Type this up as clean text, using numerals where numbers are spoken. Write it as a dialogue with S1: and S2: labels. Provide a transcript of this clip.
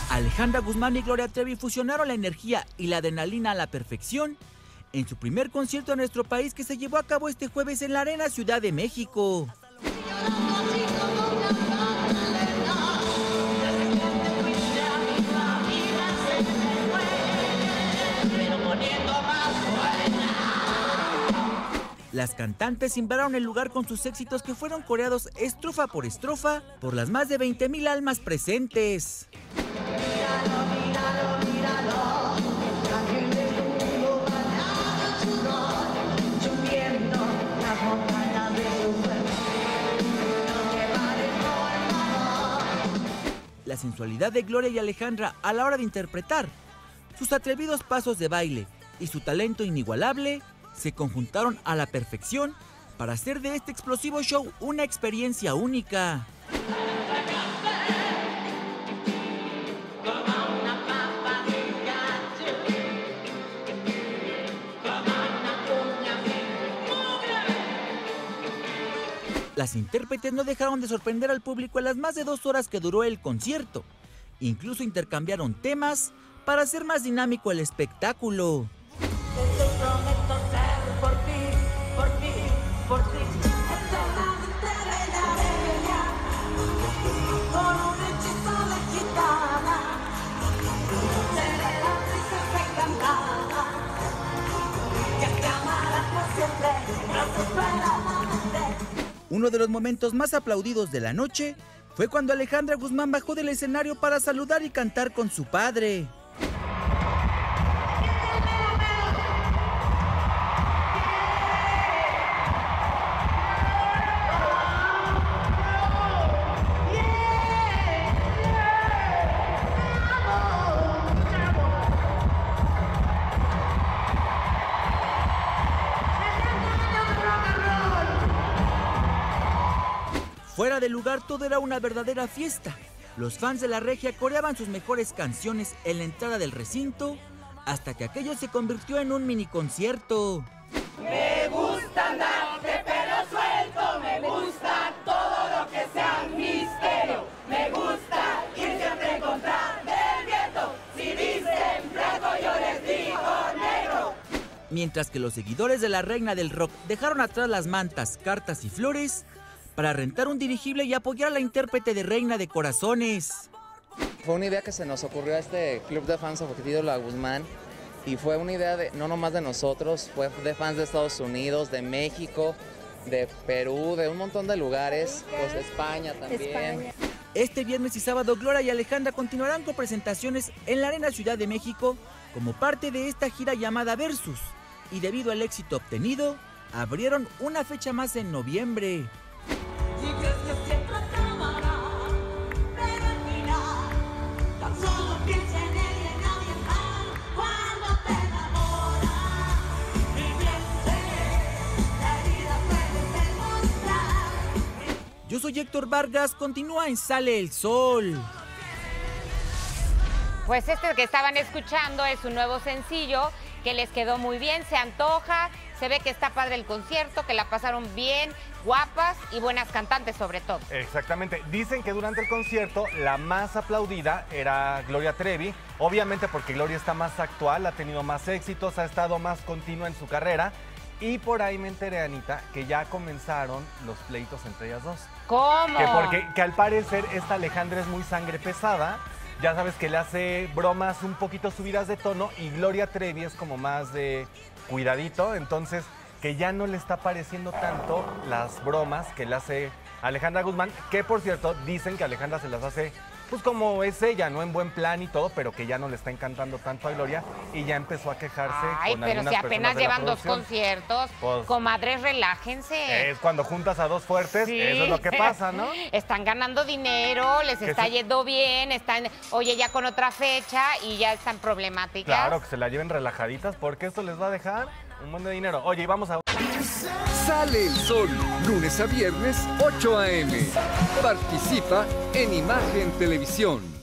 S1: Alejandra Guzmán y Gloria Trevi fusionaron la energía y la adrenalina a la perfección en su primer concierto en nuestro país, que se llevó a cabo este jueves en la Arena Ciudad de México. Las cantantes invadaron el lugar con sus éxitos, que fueron coreados estrofa por estrofa por las más de 20,000 almas presentes. La sensualidad de Gloria y Alejandra a la hora de interpretar, sus atrevidos pasos de baile y su talento inigualable se conjuntaron a la perfección para hacer de este explosivo show una experiencia única. Las intérpretes no dejaron de sorprender al público en las más de 2 horas que duró el concierto. Incluso intercambiaron temas para hacer más dinámico el espectáculo. Uno de los momentos más aplaudidos de la noche fue cuando Alejandra Guzmán bajó del escenario para saludar y cantar con su padre. Fuera del lugar todo era una verdadera fiesta. Los fans de La Regia coreaban sus mejores canciones en la entrada del recinto, hasta que aquello se convirtió en un mini concierto.
S2: Me gusta andar de pelo suelto, me gusta todo lo que sea misterio, me gusta ir siempre en contra del viento, si dicen blanco yo les digo negro.
S1: Mientras que los seguidores de la reina del rock dejaron atrás las mantas, cartas y flores para rentar un dirigible y apoyar a la intérprete de Reina de Corazones.
S3: Fue una idea que se nos ocurrió a este club de fans objetivo La Guzmán, y fue una idea de, no nomás de nosotros, fue de fans de Estados Unidos, de México, de Perú, de un montón de lugares, pues de España también.
S1: Este viernes y sábado Gloria y Alejandra continuarán con presentaciones en la Arena Ciudad de México como parte de esta gira llamada Versus, y debido al éxito obtenido, abrieron una fecha más en noviembre.
S2: Y crees que siempre acabará, pero al final tan solo piensa en él y en nadie más. Cuando te enamoras y pienses, la herida puedes demostrar.
S1: Yo soy Héctor Vargas, continúa en Sale el Sol.
S4: Pues este que estaban escuchando es un nuevo sencillo que les quedó muy bien, se antoja, se ve que está padre el concierto, que la pasaron bien, guapas y buenas cantantes sobre todo.
S5: Exactamente. Dicen que durante el concierto la más aplaudida era Gloria Trevi, obviamente porque Gloria está más actual, ha tenido más éxitos, ha estado más continua en su carrera, y por ahí me enteré, Anita, que ya comenzaron los pleitos entre ellas dos.
S4: ¿Cómo?
S5: Que al parecer esta Alejandra es muy sangre pesada, ya sabes que le hace bromas un poquito subidas de tono, y Gloria Trevi es como más de cuidadito, entonces que ya no le está pareciendo tanto las bromas que le hace Alejandra Guzmán, que por cierto dicen que Alejandra se las hace pues como es ella, no en buen plan y todo, pero que ya no le está encantando tanto a Gloria y ya empezó a quejarse.
S4: Ay,
S5: con
S4: pero
S5: algunas
S4: si apenas
S5: personas de la
S4: llevan 2
S5: producción.
S4: conciertos,
S5: Pues,
S4: comadres, relájense.
S5: Es cuando juntas a dos fuertes,
S4: Sí.
S5: eso es lo que pasa, ¿no?
S4: Están ganando dinero, les
S5: Que
S4: está
S5: se-
S4: yendo bien, están, oye, ya con otra fecha y ya están problemáticas.
S5: Claro, que se la lleven relajaditas porque esto les va a dejar un buen de dinero. Oye, y vamos a...
S6: Sale el Sol, lunes a viernes, 8 a.m. Participa en Imagen Televisión.